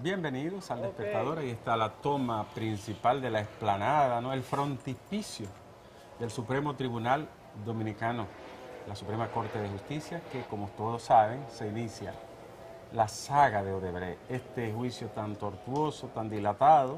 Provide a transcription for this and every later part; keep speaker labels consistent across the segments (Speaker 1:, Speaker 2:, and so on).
Speaker 1: Bienvenidos al Despertador. Ahí está la toma principal de la explanada, ¿no? El frontispicio del Supremo Tribunal Dominicano, la Suprema Corte de Justicia, que como todos saben, se inicia la saga de Odebrecht, este juicio tan tortuoso, tan dilatado,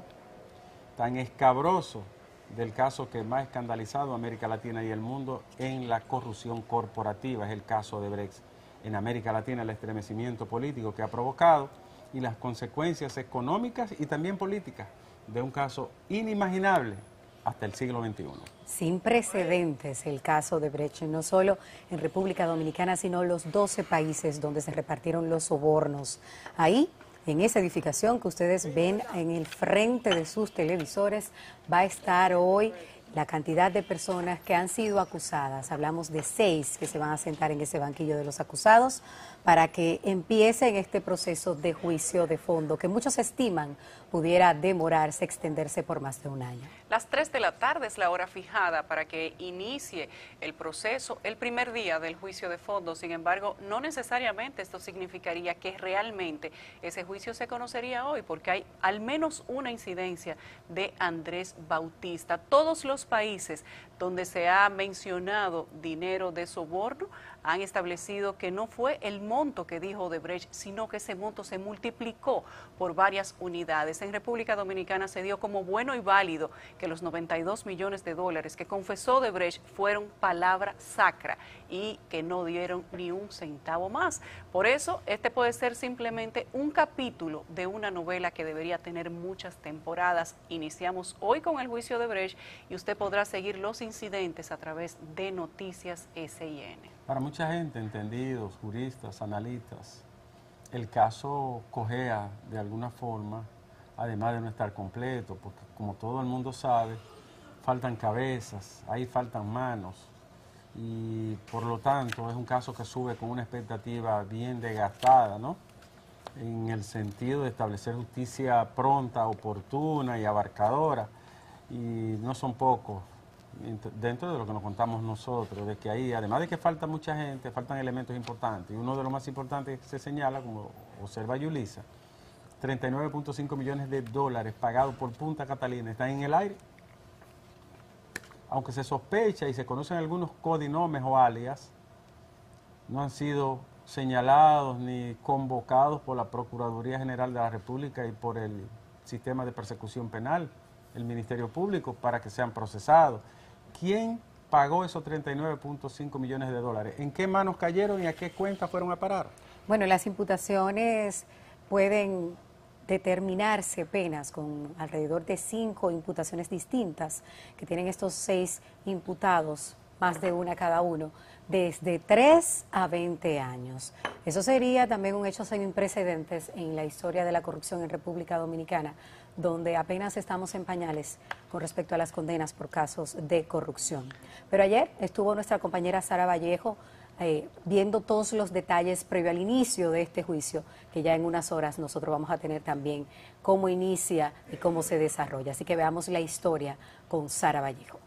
Speaker 1: tan escabroso del caso que más ha escandalizado a América Latina y el mundo en la corrupción corporativa, es el caso Odebrecht. En América Latina el estremecimiento político que ha provocado y las consecuencias económicas y también políticas de un caso inimaginable hasta el siglo XXI.
Speaker 2: Sin precedentes el caso de Odebrecht, no solo en República Dominicana, sino los 12 países donde se repartieron los sobornos. Ahí, en esa edificación que ustedes ven en el frente de sus televisores, va a estar hoy la cantidad de personas que han sido acusadas. Hablamos de 6 que se van a sentar en ese banquillo de los acusados para que empiecen este proceso de juicio de fondo, que muchos estiman pudiera demorarse, extenderse por más de un año.
Speaker 3: Las 3 de la tarde es la hora fijada para que inicie el proceso, el primer día del juicio de fondo. Sin embargo, no necesariamente esto significaría que realmente ese juicio se conocería hoy, porque hay al menos una incidencia de Andrés Bautista. Todos los países donde se ha mencionado dinero de soborno han establecido que no fue el monto que dijo Odebrecht, sino que ese monto se multiplicó por varias unidades. En República Dominicana se dio como bueno y válido que los 92 millones de dólares que confesó Odebrecht fueron palabra sacra y que no dieron ni un centavo más. Por eso, este puede ser simplemente un capítulo de una novela que debería tener muchas temporadas. Iniciamos hoy con el juicio de Odebrecht y usted podrá seguir los incidentes a través de Noticias SIN.
Speaker 1: Para mucha gente, entendidos, juristas, analistas, el caso cojea de alguna forma, además de no estar completo, porque como todo el mundo sabe, faltan cabezas, ahí faltan manos, y por lo tanto es un caso que sube con una expectativa bien desgastada, ¿no? En el sentido de establecer justicia pronta, oportuna y abarcadora, y no son pocos dentro de lo que nos contamos nosotros, de que ahí, además de que falta mucha gente, faltan elementos importantes, y uno de los más importantes que se señala, como observa Yulisa, 39.5 millones de dólares pagados por Punta Catalina están en el aire, aunque se sospecha y se conocen algunos codinomes o alias, no han sido señalados ni convocados por la Procuraduría General de la República y por el sistema de persecución penal, el Ministerio Público, para que sean procesados. ¿Quién pagó esos 39.5 millones de dólares? ¿En qué manos cayeron y a qué cuenta fueron a parar?
Speaker 2: Bueno, las imputaciones pueden determinarse apenas con alrededor de 5 imputaciones distintas que tienen estos 6 imputados, más de una cada uno, desde 3 a 20 años. Eso sería también un hecho sin precedentes en la historia de la corrupción en República Dominicana, donde apenas estamos en pañales con respecto a las condenas por casos de corrupción. Pero ayer estuvo nuestra compañera Sara Vallejo viendo todos los detalles previo al inicio de este juicio, que ya en unas horas nosotros vamos a tener también cómo inicia y cómo se desarrolla. Así que veamos la historia con Sara Vallejo.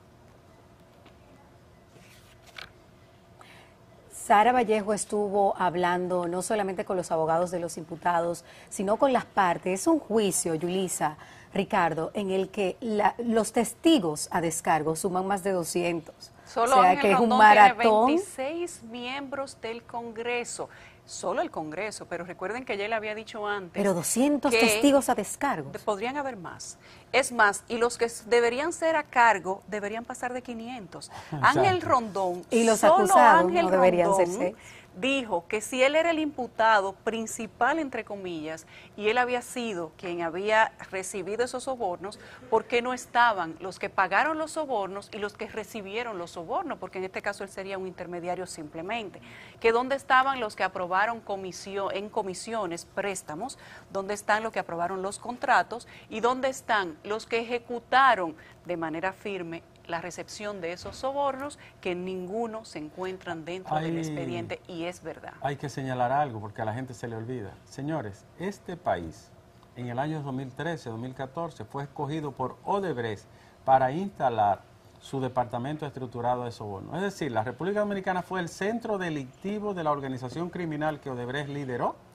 Speaker 2: Sara Vallejo estuvo hablando no solamente con los abogados de los imputados, sino con las partes. Es un juicio, Yulisa, Ricardo, en el que los testigos a descargo suman más de 200.
Speaker 3: Solo
Speaker 2: o sea,
Speaker 3: Ángel
Speaker 2: que es un
Speaker 3: Rondón
Speaker 2: maratón.
Speaker 3: Tiene 26 miembros del Congreso. Solo el Congreso, pero recuerden que ya le había dicho antes.
Speaker 2: Pero 200 testigos a descargo.
Speaker 3: Podrían haber más. Es más, y los que deberían ser a cargo deberían pasar de 500. Ángel Rondón,
Speaker 2: y los
Speaker 3: solo
Speaker 2: acusados
Speaker 3: Ángel
Speaker 2: no deberían
Speaker 3: Rondón,
Speaker 2: ser 6.
Speaker 3: dijo que si él era el imputado principal, entre comillas, y él había sido quien había recibido esos sobornos, ¿por qué no estaban los que pagaron los sobornos y los que recibieron los sobornos? Porque en este caso él sería un intermediario simplemente. Que dónde estaban los que aprobaron en comisiones, préstamos, dónde están los que aprobaron los contratos y dónde están los que ejecutaron de manera firme la recepción de esos sobornos, que ninguno se encuentran dentro del expediente, y es verdad.
Speaker 1: Hay que señalar algo porque a la gente se le olvida. Señores, este país en el año 2013-2014 fue escogido por Odebrecht para instalar su departamento estructurado de sobornos. Es decir, la República Dominicana fue el centro delictivo de la organización criminal que Odebrecht lideró.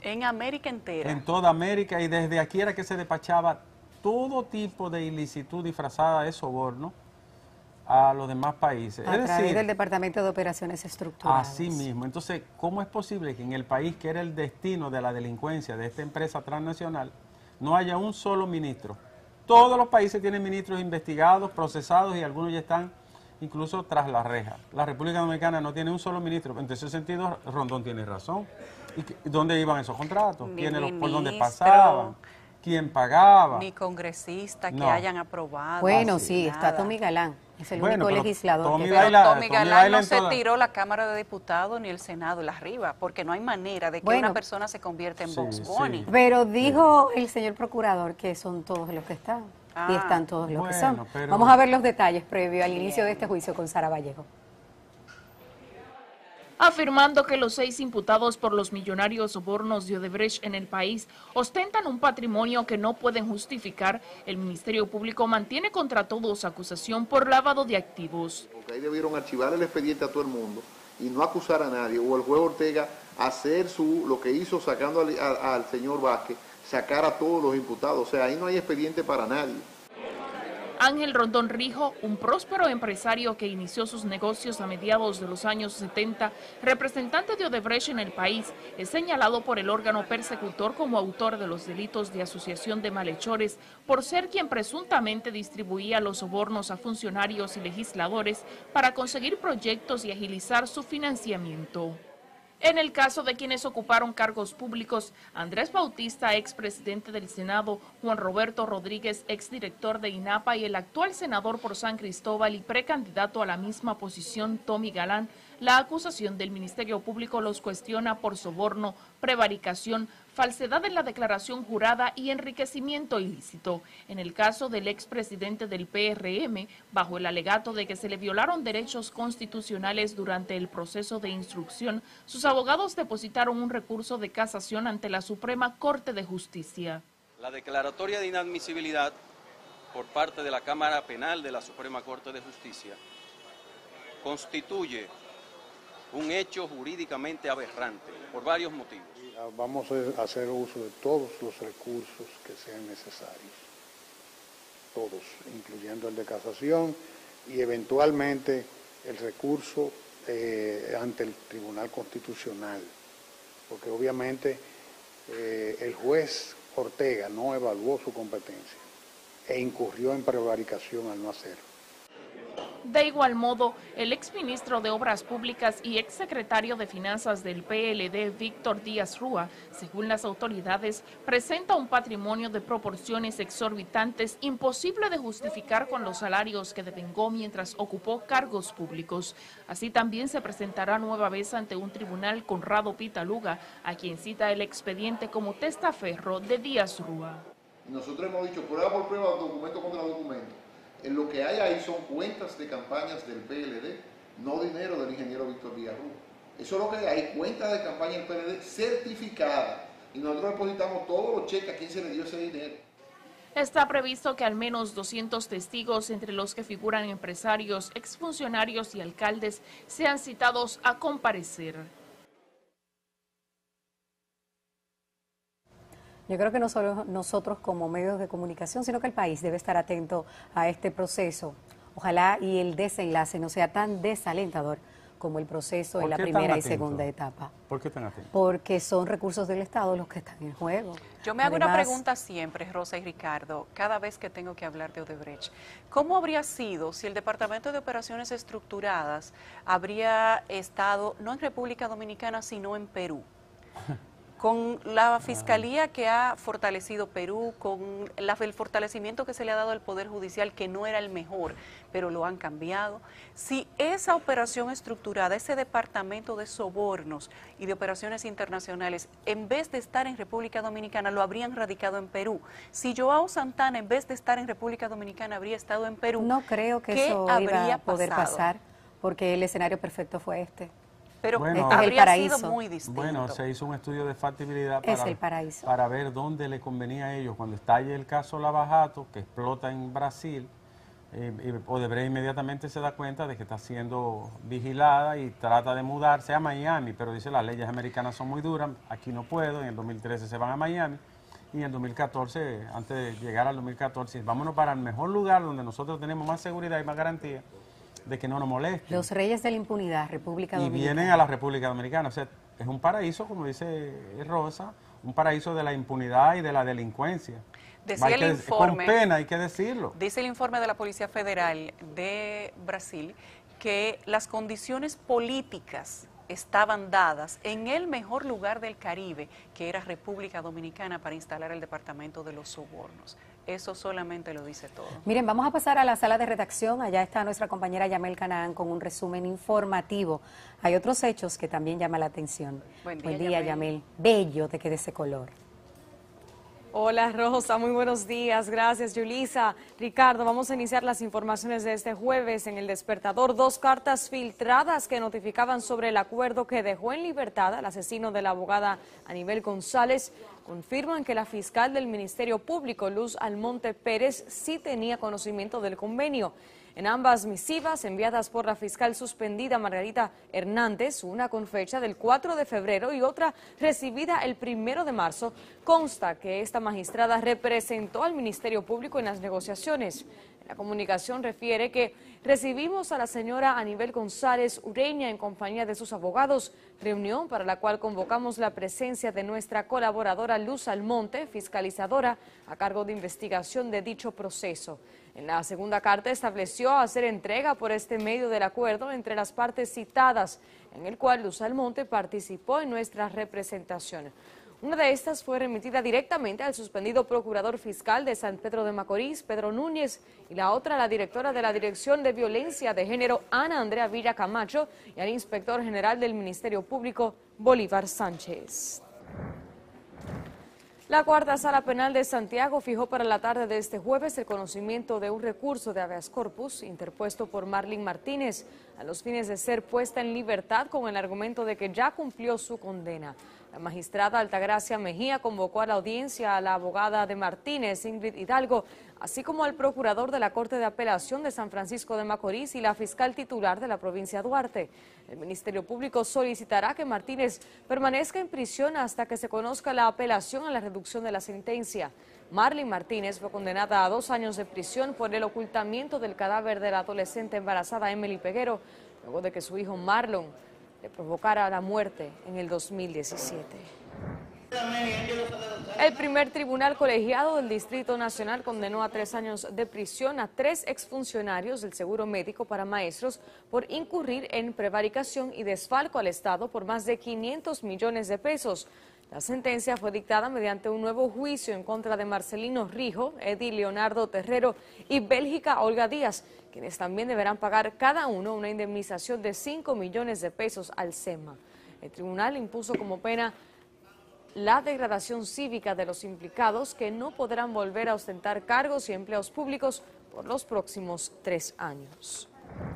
Speaker 3: En América entera.
Speaker 1: En toda América, y desde aquí era que se despachaba todo tipo de ilicitud disfrazada de soborno a los demás países.
Speaker 2: A través del Departamento de Operaciones Estructuradas.
Speaker 1: Así mismo. Entonces, ¿cómo es posible que en el país que era el destino de la delincuencia de esta empresa transnacional no haya un solo ministro? Todos los países tienen ministros investigados, procesados y algunos ya están incluso tras la reja. La República Dominicana no tiene un solo ministro. En ese sentido, Rondón tiene razón. ¿Y dónde iban esos contratos? ¿Por dónde pasaban? ¿Quién pagaba?
Speaker 3: Ni congresistas que
Speaker 1: No.
Speaker 3: hayan aprobado.
Speaker 2: Bueno, sí,
Speaker 3: nada.
Speaker 2: está Tommy Galán, es el
Speaker 1: Bueno,
Speaker 2: único
Speaker 1: pero
Speaker 2: legislador
Speaker 1: Tommy
Speaker 2: que
Speaker 3: Pero
Speaker 1: baila-
Speaker 3: Tommy
Speaker 1: Tommy
Speaker 3: Galán
Speaker 1: baila
Speaker 3: no
Speaker 1: en
Speaker 3: se
Speaker 1: toda-
Speaker 3: tiró la Cámara de Diputados ni el Senado la arriba, porque no hay manera de que
Speaker 2: Bueno.
Speaker 3: una persona se convierta en
Speaker 1: Sí,
Speaker 3: Bugs
Speaker 1: sí.
Speaker 3: Bunny.
Speaker 2: Pero dijo el señor procurador que son todos los que están. Y
Speaker 3: Ah,
Speaker 2: están todos los que
Speaker 1: bueno,
Speaker 2: son.
Speaker 1: pero-
Speaker 2: Vamos a ver los detalles previo al inicio de este juicio con Sara Vallejo.
Speaker 4: Afirmando que los 6 imputados por los millonarios sobornos de Odebrecht en el país ostentan un patrimonio que no pueden justificar, el Ministerio Público mantiene contra todos acusación por lavado de activos.
Speaker 5: Porque ahí debieron archivar el expediente a todo el mundo y no acusar a nadie, o el juez Ortega hacer lo que hizo sacando al señor Vázquez, sacar a todos los imputados. O sea, ahí no hay expediente para nadie.
Speaker 4: Ángel Rondón Rijo, un próspero empresario que inició sus negocios a mediados de los años 70, representante de Odebrecht en el país, es señalado por el órgano persecutor como autor de los delitos de asociación de malhechores por ser quien presuntamente distribuía los sobornos a funcionarios y legisladores para conseguir proyectos y agilizar su financiamiento. En el caso de quienes ocuparon cargos públicos, Andrés Bautista, expresidente del Senado, Juan Roberto Rodríguez, exdirector de INAPA, y el actual senador por San Cristóbal y precandidato a la misma posición, Tommy Galán, la acusación del Ministerio Público los cuestiona por soborno, prevaricación, falsedad en la declaración jurada y enriquecimiento ilícito. En el caso del expresidente del PRM, bajo el alegato de que se le violaron derechos constitucionales durante el proceso de instrucción, sus abogados depositaron un recurso de casación ante la Suprema Corte de Justicia.
Speaker 6: La declaratoria de inadmisibilidad por parte de la Cámara Penal de la Suprema Corte de Justicia constituye un hecho jurídicamente aberrante por varios motivos.
Speaker 7: Vamos a hacer uso de todos los recursos que sean necesarios, todos, incluyendo el de casación y eventualmente el recurso ante el Tribunal Constitucional, porque obviamente el juez Ortega no evaluó su competencia e incurrió en prevaricación al no hacerlo.
Speaker 4: De igual modo, el exministro de Obras Públicas y exsecretario de Finanzas del PLD, Víctor Díaz Rúa, según las autoridades, presenta un patrimonio de proporciones exorbitantes imposible de justificar con los salarios que devengó mientras ocupó cargos públicos. Así también se presentará nueva vez ante un tribunal Conrado Pitaluga, a quien cita el expediente como testaferro de Díaz Rúa.
Speaker 5: Nosotros hemos dicho prueba por prueba, documento contra documento. En lo que hay ahí son cuentas de campañas del PLD, no dinero del ingeniero Víctor Díaz Rúa. Eso es lo que hay, cuentas de campaña del PLD certificadas. Y nosotros depositamos todos los cheques a quien se le dio ese dinero.
Speaker 4: Está previsto que al menos 200 testigos, entre los que figuran empresarios, exfuncionarios y alcaldes, sean citados a comparecer.
Speaker 2: Yo creo que no solo nosotros como medios de comunicación, sino que el país debe estar atento a este proceso. Ojalá y el desenlace no sea tan desalentador como el proceso en la primera y segunda etapa.
Speaker 1: ¿Por qué tan atentos?
Speaker 2: Porque son recursos del Estado los que están en juego.
Speaker 3: Yo me hago una
Speaker 2: Además,
Speaker 3: pregunta siempre, Rosa y Ricardo, cada vez que tengo que hablar de Odebrecht. ¿Cómo habría sido si el Departamento de Operaciones Estructuradas habría estado no en República Dominicana, sino en Perú? Con la fiscalía que ha fortalecido Perú, con el fortalecimiento que se le ha dado al Poder Judicial, que no era el mejor, pero lo han cambiado. Si esa operación estructurada, ese departamento de sobornos y de operaciones internacionales, en vez de estar en República Dominicana, lo habrían radicado en Perú. Si Joao Santana, en vez de estar en República Dominicana, habría estado en Perú,
Speaker 2: no creo que
Speaker 3: ¿qué
Speaker 2: eso iba
Speaker 3: habría
Speaker 2: a poder
Speaker 3: pasado?
Speaker 2: pasar, porque el escenario perfecto fue este.
Speaker 3: Pero
Speaker 1: Bueno,
Speaker 2: Este es el
Speaker 3: habría
Speaker 2: paraíso.
Speaker 3: sido muy distinto.
Speaker 1: Bueno, se hizo un estudio de factibilidad
Speaker 2: Es el paraíso.
Speaker 1: para ver dónde le convenía a ellos. Cuando estalle el caso Lava Jato, que explota en Brasil, Odebrecht inmediatamente se da cuenta de que está siendo vigilada y trata de mudarse a Miami, pero dice las leyes americanas son muy duras, aquí no puedo. En el 2013 se van a Miami y en el 2014, antes de llegar al 2014, vámonos para el mejor lugar donde nosotros tenemos más seguridad y más garantía de que no nos molesten.
Speaker 2: Los reyes de la impunidad, República Dominicana.
Speaker 1: Y vienen a la República Dominicana. O sea, es un paraíso, como dice Rosa, un paraíso de la impunidad y de la delincuencia.
Speaker 3: Decía el informe,
Speaker 1: con pena hay que decirlo.
Speaker 3: Dice el informe de la Policía Federal de Brasil que las condiciones políticas estaban dadas en el mejor lugar del Caribe, que era República Dominicana, para instalar el Departamento de los Sobornos. Eso solamente lo dice todo.
Speaker 2: Miren, vamos a pasar a la sala de redacción. Allá está nuestra compañera Yamel Canaán con un resumen informativo. Hay otros hechos que también llaman la atención. Buen día, Yamel. Bello te queda ese color.
Speaker 8: Hola Rosa, muy buenos días, gracias Yulisa. Ricardo, vamos a iniciar las informaciones de este jueves en El Despertador. 2 cartas filtradas que notificaban sobre el acuerdo que dejó en libertad al asesino de la abogada Anibel González confirman que la fiscal del Ministerio Público, Luz Almonte Pérez, sí tenía conocimiento del convenio. En ambas misivas enviadas por la fiscal suspendida Margarita Hernández, una con fecha del 4 de febrero y otra recibida el 1 de marzo, consta que esta magistrada representó al Ministerio Público en las negociaciones. La comunicación refiere que recibimos a la señora Anibel González Ureña en compañía de sus abogados, reunión para la cual convocamos la presencia de nuestra colaboradora Luz Almonte, fiscalizadora a cargo de investigación de dicho proceso. En la segunda carta estableció hacer entrega por este medio del acuerdo entre las partes citadas, en el cual Luz Almonte participó en nuestra representación. Una de estas fue remitida directamente al suspendido procurador fiscal de San Pedro de Macorís, Pedro Núñez, y la otra a la directora de la Dirección de Violencia de Género, Ana Andrea Villa Camacho, y al inspector general del Ministerio Público, Bolívar Sánchez. La Cuarta Sala Penal de Santiago fijó para la tarde de este jueves el conocimiento de un recurso de habeas corpus interpuesto por Marlene Martínez a los fines de ser puesta en libertad con el argumento de que ya cumplió su condena. La magistrada Altagracia Mejía convocó a la audiencia a la abogada de Martínez, Ingrid Hidalgo, así como al procurador de la Corte de Apelación de San Francisco de Macorís y la fiscal titular de la provincia de Duarte. El Ministerio Público solicitará que Martínez permanezca en prisión hasta que se conozca la apelación a la reducción de la sentencia. Marlene Martínez fue condenada a 2 años de prisión por el ocultamiento del cadáver de la adolescente embarazada Emily Peguero, luego de que su hijo Marlon le provocara la muerte en el 2017. El primer tribunal colegiado del Distrito Nacional condenó a 3 años de prisión a 3 exfuncionarios del seguro médico para maestros por incurrir en prevaricación y desfalco al Estado por más de 500 millones de pesos. La sentencia fue dictada mediante un nuevo juicio en contra de Marcelino Rijo, Eddie Leonardo Terrero y Bélgica Olga Díaz, quienes también deberán pagar cada uno una indemnización de 5 millones de pesos al SEMA. El tribunal impuso como pena la degradación cívica de los implicados, que no podrán volver a ostentar cargos y empleos públicos por los próximos 3 años.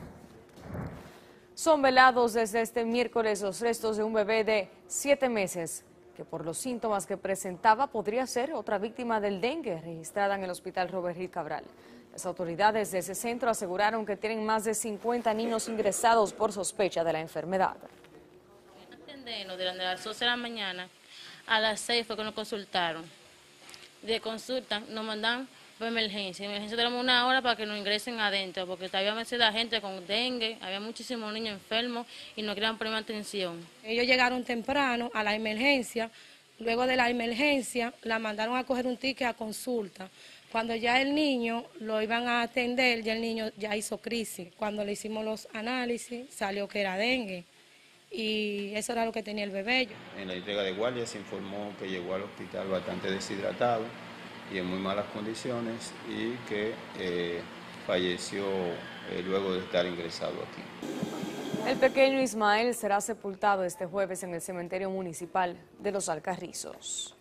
Speaker 8: Son velados desde este miércoles los restos de un bebé de 7 meses, que por los síntomas que presentaba podría ser otra víctima del dengue registrada en el Hospital Robert Gil Cabral. Las autoridades de ese centro aseguraron que tienen más de 50 niños ingresados por sospecha de la enfermedad.
Speaker 9: De las 12 de la mañana a las 6 fue que nos consultaron. De consulta nos mandan para emergencia. En emergencia tenemos 1 hora para que nos ingresen adentro, porque había demasiada gente con dengue, había muchísimos niños enfermos y no querían poner atención.
Speaker 10: Ellos llegaron temprano a la emergencia, luego de la emergencia la mandaron a coger un ticket a consulta. Cuando ya el niño lo iban a atender, ya el niño ya hizo crisis. Cuando le hicimos los análisis salió que era dengue y eso era lo que tenía el bebé.
Speaker 11: En la entrega de guardia se informó que llegó al hospital bastante deshidratado y en muy malas condiciones y que falleció luego de estar ingresado aquí.
Speaker 8: El pequeño Ismael será sepultado este jueves en el cementerio municipal de Los Alcarrizos.